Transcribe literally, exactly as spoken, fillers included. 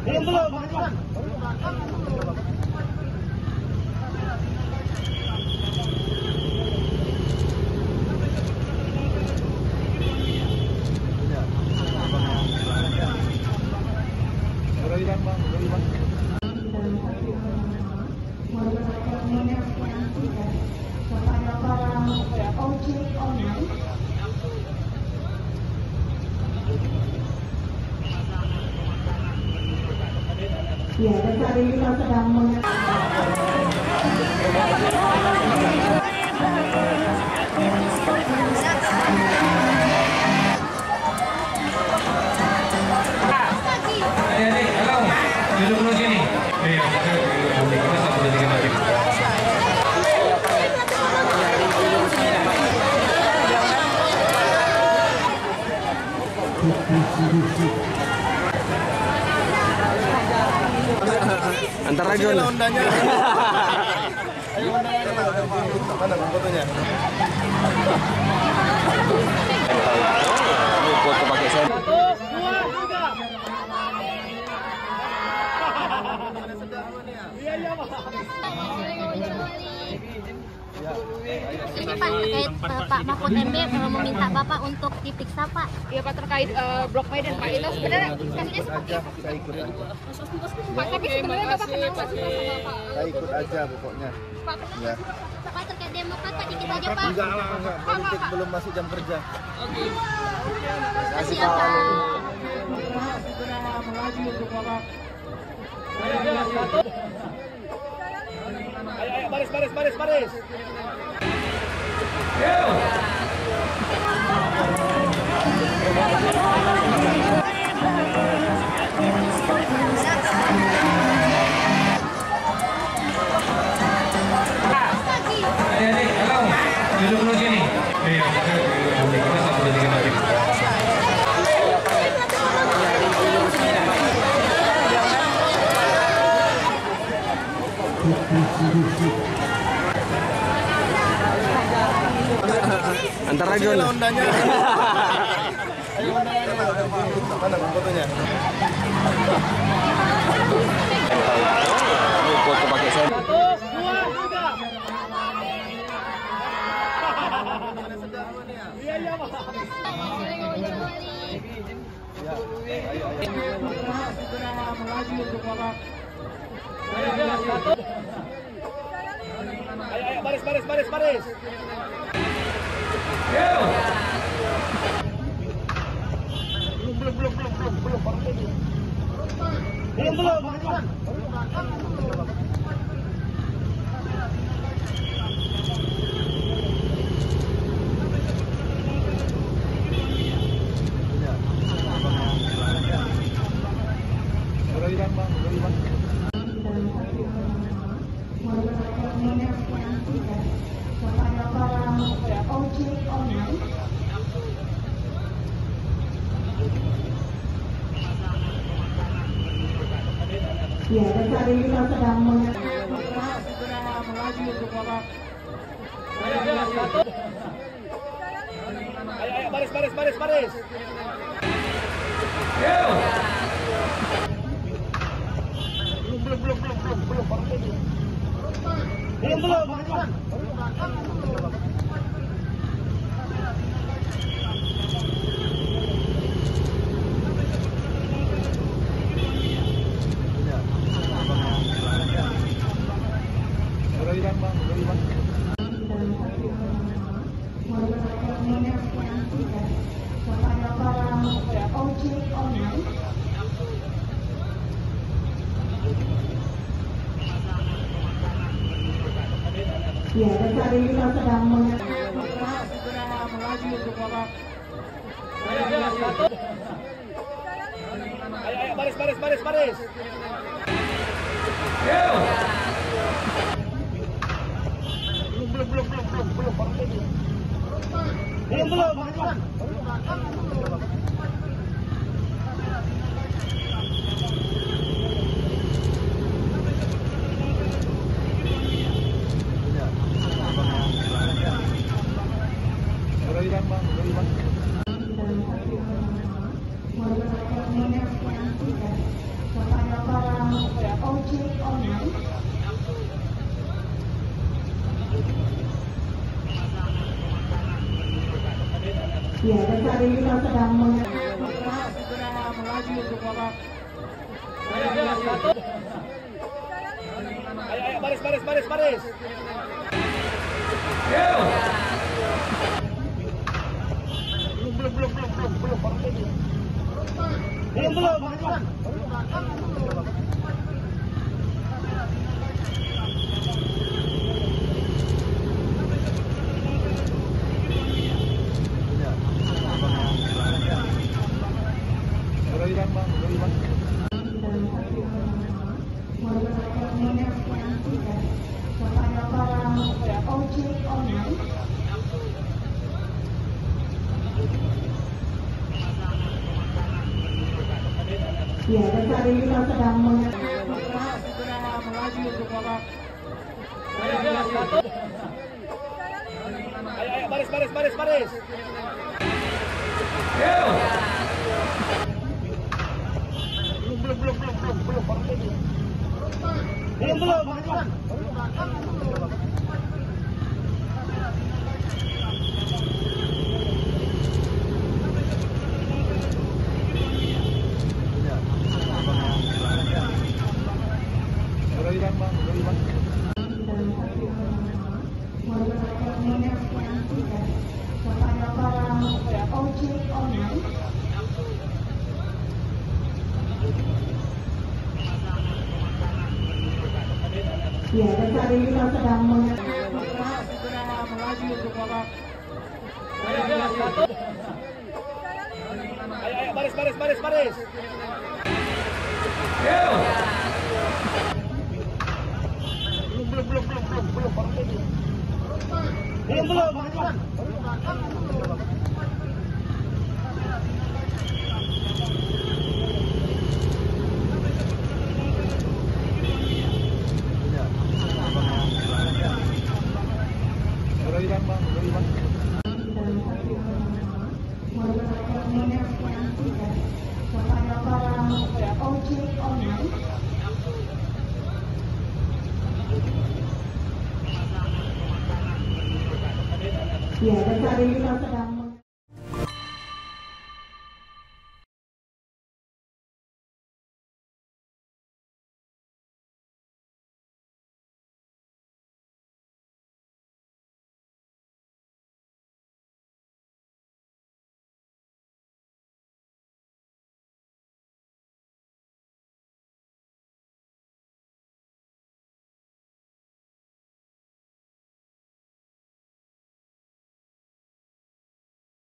Belum belum, belum. Kepada para ojek online. Ya, dan saat ini kita sedang Adik-adik, halo, duduk dulu sini. Iya, kita sama jadi lagi. Antar lagi undanya. Ayo mana fotonya? Foto pakai saya. Satu, dua, tiga. Iya iya Pak. Ini Pak terkait uh, Pak Mahfud M D uh, meminta Bapak untuk diperiksa Pak. Iya Pak terkait uh, Blok Medan Pak itu sebenarnya kasusnya seperti apa? Saya ikut aja. Pak tapi sebenarnya Bapak kenal nggak sih sama Bapak? Saya ikut aja pokoknya. Pak kenal Ya. Pak terkait Demokrat Pak dikit aja Pak. Enggak lah, enggak. Politik belum masuk jam kerja. Kasih ya Pak. Ayo ayo baris baris baris baris. Adik-adik, halo, duduk dulu sini. Iya, kita sama jadi lagi. Antar lagi undanya. Ayo mana fotonya? Foto pakai saya. Satu, dua, tiga. Iya iya Pak. Ayo ayo satu. Ayo ayo baris baris baris baris. Belum belum belum belum belum belum belum belum belum. kepada para ojek online. Ya, dan saat ini kita sedang Ayo ayo satu. Ayo ayo baris baris baris baris. Belum belum belum belum belum belum belum belum. kepada para ojek online. Ya, dan saat ini kita sedang Ayo ayo satu. Ayo ayo baris baris baris baris. Belum belum belum belum belum belum belum belum belum. kepada Ya, dan saat ini kita sedang meng- Segera melaju untuk babak. Ayo, ayo, baris, baris, baris, baris. Yo. Belum, belum, belum, belum, belum, belum, baru saja. Belum, belum, belum. Berikan, Bang, berikan. kepada para ojek online. Ya, dan saat ini kita sedang meng- Segera melaju untuk babak. Ayo, ayo, baris, baris, baris, baris. Yo. Belum, belum, belum, belum, belum, belum, baru saja. Belum, belum, belum. Berikan, Bang, berikan. kepada para ojek online. Ya, dan saat ini kita sedang meng- Segera melaju untuk babak. Ayo, ayo, baris, baris, baris, baris. Yo. Belum, belum, belum, belum, belum, belum, baru saja. Belum, belum, belum. Berikan, Bang, berikan. kepada para ojek online. Ya, dan saat ini kita sedang